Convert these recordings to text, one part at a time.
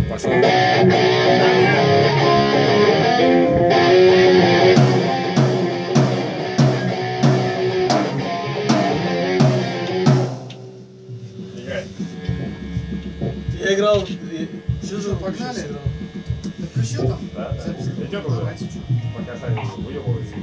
Пошел. Я играл. Что, погнали? Ты включил там? Да, да. Идет уже. Пока сами выебываются.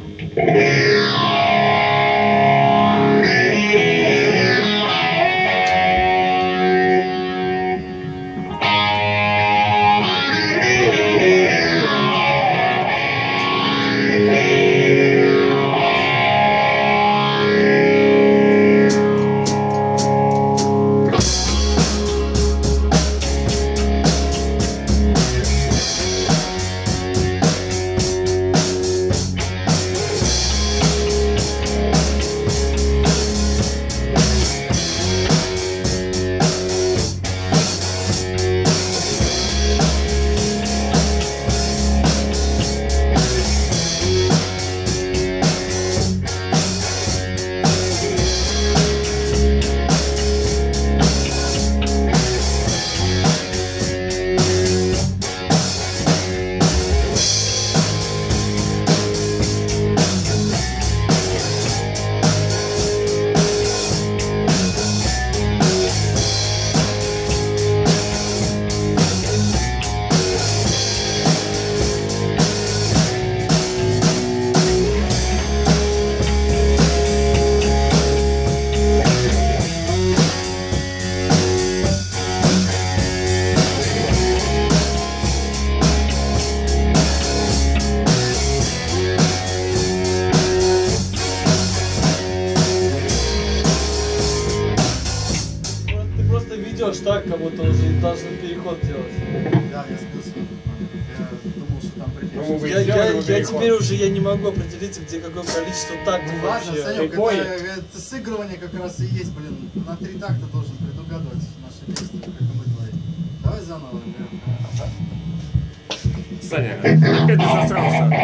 Ведешь так, как будто уже должен переход делать. Да, я сбился. Я думал, что там Ну, вы придешь. сделали Я теперь уже не могу определиться, где какое количество тактов Ну ладно, вообще. Санек, Ой. это сыгрывание как раз и есть, блин. На 3 такта должен предугадывать наши действия, как и мы твои. Давай заново, ребят. Саня, опять ты засрался.